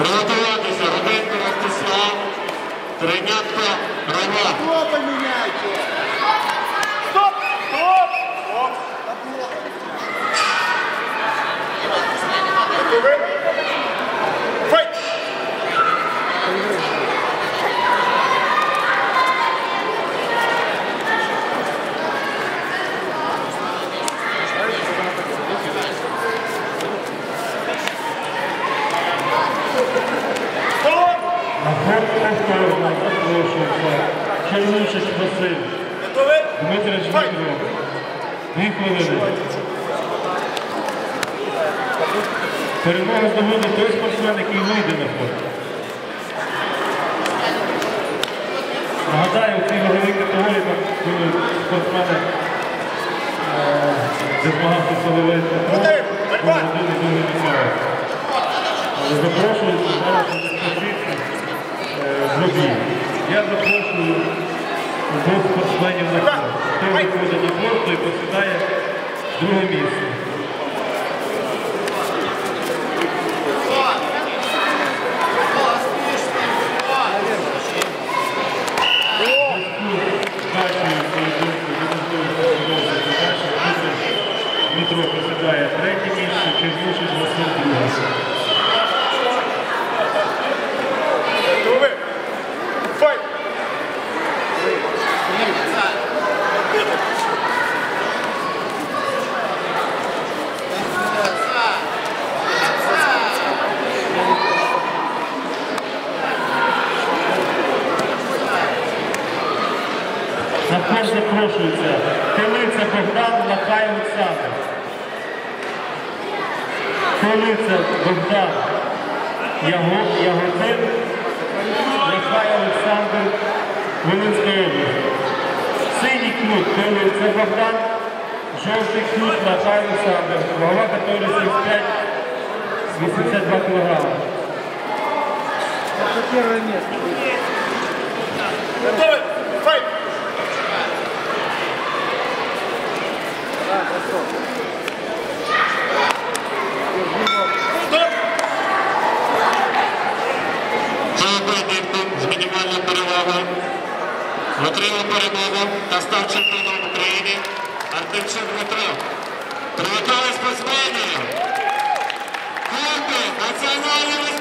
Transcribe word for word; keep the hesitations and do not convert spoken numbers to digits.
Приготуватися, Руденко Ростислав, Тринятко Роман. Стоп, поміняйте! Стоп! Стоп! Стоп! Готові? Файт! Чернушич Василь, Дмитрич Дмитро, дві хвилини. Перемогу здобуде той спортсмен, який вийде на фото. Нагадаю, в цій ваговій категорії були спортсмени, де змагався Соловей Петро, був один і другий місцевий. Але запрошуються зараз на диспозиції в Лубі. Я запрошую двох спортсменів на корт. Хто виходить на корт, той посідає друге місце. Дмитро посідає третє місце, Чернушич Василь друге. Файт! На корт запрошується Телиця Богдан, Лахай Олександр. Телиця Богдан, Ягодин, Лахай Олександр, Волинська область. Синій клуб Телиця Богдан, жовтий клуб Лахай Олександр. Вагова категорія сімдесят п'ять - вісімдесят два кілограми. Это первое место. Готовы? Файт! Да, готов. Стоп! Поєдинок з мінімальною перевагою отримав перемогу та став чемпіоном України Артемчук Дмитро. Привітали спортсменів! Клуби національної